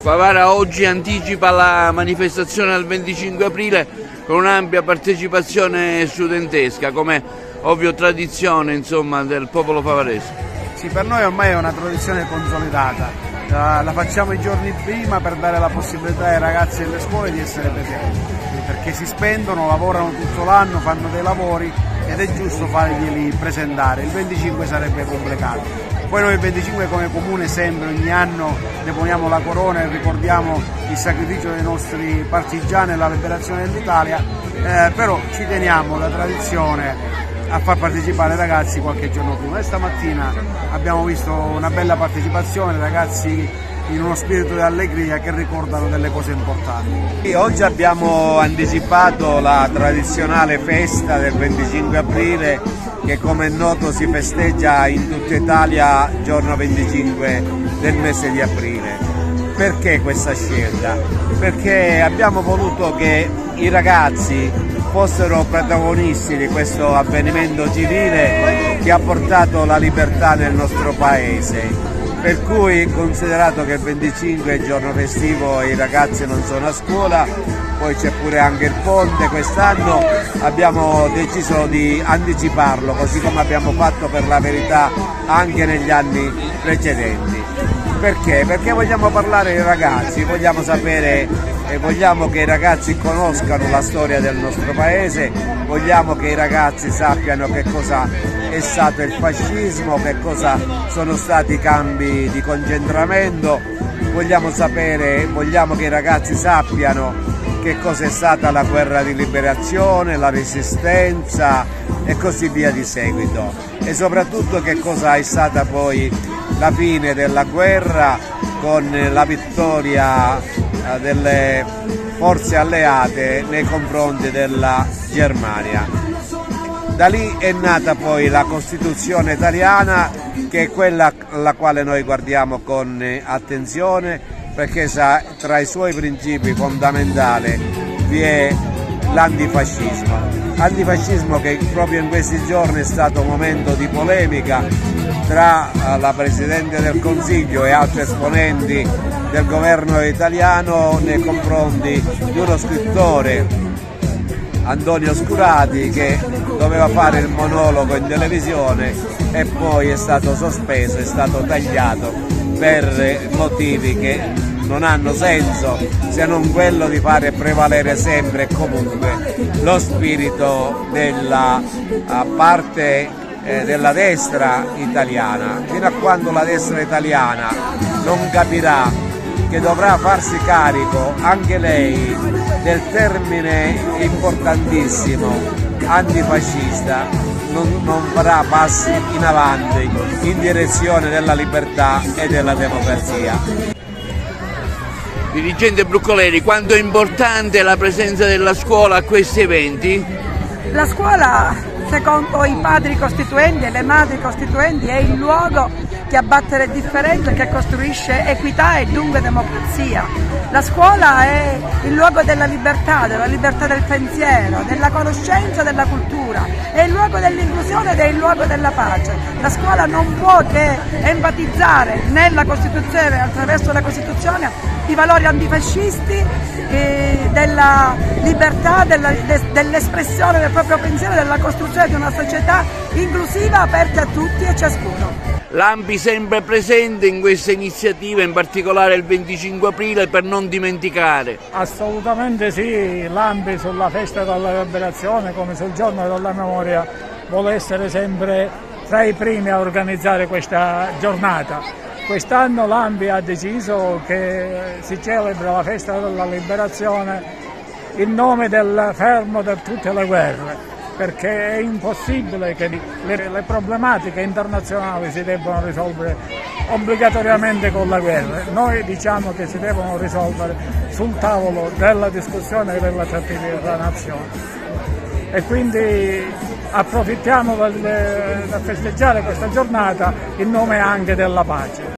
Favara oggi anticipa la manifestazione del 25 aprile con un'ampia partecipazione studentesca, come ovvio tradizione, insomma, del popolo favarese. Sì, per noi ormai è una tradizione consolidata, la facciamo i giorni prima per dare la possibilità ai ragazzi delle scuole di essere presenti, perché si spendono, lavorano tutto l'anno, fanno dei lavori ed è giusto farglieli presentare. Il 25 sarebbe complicato. Poi noi il 25 come comune sempre, ogni anno deponiamo la corona e ricordiamo il sacrificio dei nostri partigiani e la liberazione dell'Italia, però ci teniamo la tradizione a far partecipare i ragazzi qualche giorno prima. E stamattina abbiamo visto una bella partecipazione, ragazzi in uno spirito di allegria che ricordano delle cose importanti. Oggi abbiamo anticipato la tradizionale festa del 25 aprile che, come è noto, si festeggia in tutta Italia giorno 25 del mese di aprile. Perché questa scelta? Perché abbiamo voluto che i ragazzi fossero protagonisti di questo avvenimento civile che ha portato la libertà nel nostro paese. Per cui, considerato che il 25 è il giorno festivo e i ragazzi non sono a scuola, poi c'è pure anche il ponte, quest'anno abbiamo deciso di anticiparlo, così come abbiamo fatto per la verità anche negli anni precedenti. Perché? Perché vogliamo parlare ai ragazzi, vogliamo sapere e vogliamo che i ragazzi conoscano la storia del nostro paese, vogliamo che i ragazzi sappiano che cosa è stato il fascismo, che cosa sono stati i campi di concentramento, vogliamo che i ragazzi sappiano che cosa è stata la guerra di liberazione, la resistenza e così via di seguito, e soprattutto che cosa è stata poi la fine della guerra con la vittoria delle forze alleate nei confronti della Germania. Da lì è nata poi la Costituzione italiana, che è quella alla quale noi guardiamo con attenzione, perché tra i suoi principi fondamentali vi è l'antifascismo che proprio in questi giorni è stato un momento di polemica tra la Presidente del Consiglio e altri esponenti del governo italiano nei confronti di uno scrittore, Antonio Scurati, che doveva fare il monologo in televisione e poi è stato sospeso, è stato tagliato per motivi che non hanno senso se non quello di fare prevalere sempre e comunque lo spirito della parte della destra italiana. Fino a quando la destra italiana non capirà che dovrà farsi carico anche lei del termine importantissimo antifascista, non farà passi in avanti in direzione della libertà e della democrazia. Dirigente Bruccoleri, quanto è importante la presenza della scuola a questi eventi? La scuola, secondo i padri costituenti e le madri costituenti, è il luogo che abbatte differenze, che costruisce equità e dunque democrazia. La scuola è il luogo della libertà del pensiero, della conoscenza, della cultura, è il luogo dell'inclusione ed è il luogo della pace. La scuola non può che enfatizzare nella Costituzione, attraverso la Costituzione, i valori antifascisti, della libertà, dell'espressione del proprio pensiero, della costruzione di una società inclusiva, aperta a tutti e ciascuno. L'ANPI sempre presente in queste iniziative, in particolare il 25 aprile, per non dimenticare. Assolutamente sì, l'ANPI sulla festa della liberazione, come sul giorno della memoria, vuole essere sempre tra i primi a organizzare questa giornata. Quest'anno l'ANPI ha deciso che si celebra la festa della liberazione in nome del fermo di tutte le guerre, perché è impossibile che le problematiche internazionali si debbano risolvere obbligatoriamente con la guerra. Noi diciamo che si devono risolvere sul tavolo della discussione e della trattativa della nazione. E quindi approfittiamo per festeggiare questa giornata in nome anche della pace.